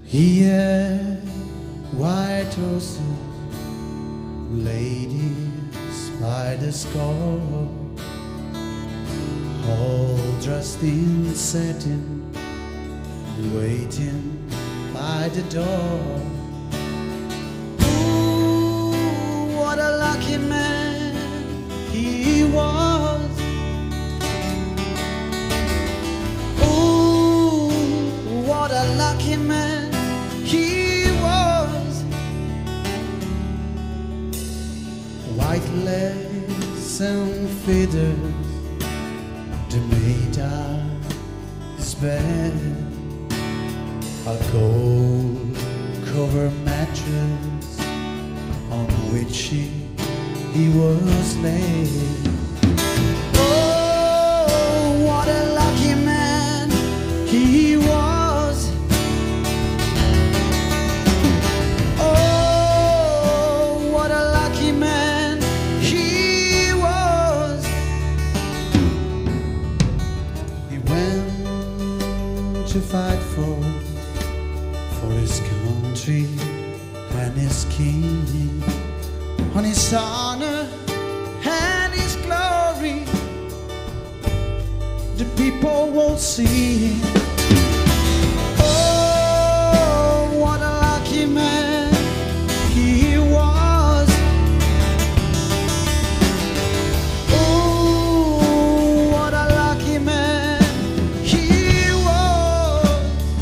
He had white horses, ladies by the score, all dressed in satin, waiting by the door. Ooh, what a lucky man he was. Ooh, what a lucky man he was. White lace and feathers, they made up his bed, a gold covered mattress on which he was laid. Oh, what a lucky man he was. Oh, what a lucky man he was. He went to fight for his country and his king, on his honor and his glory. The people will see. Oh, what a lucky man he was. Oh, what a lucky man he was.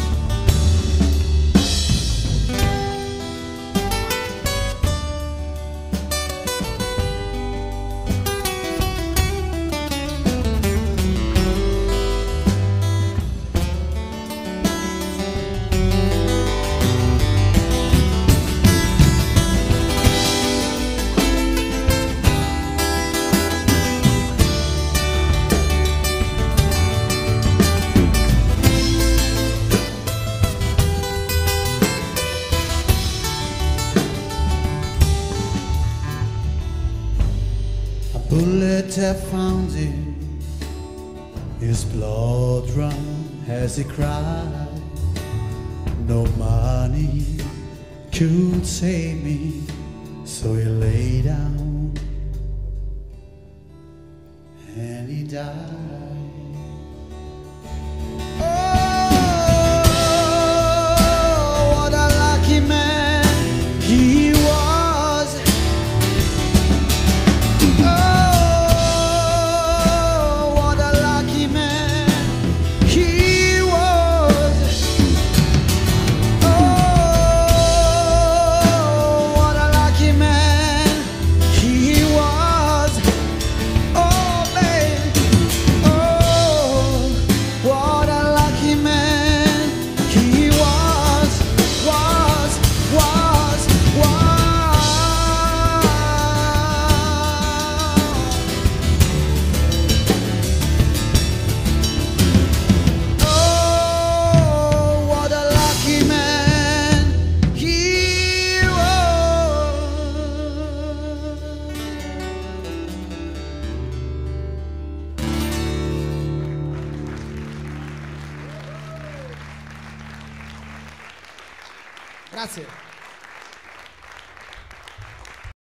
Bullet had found him, his blood run as he cried. No money could save me, so he lay down and he died. Oh, what a lucky man he was. Grazie.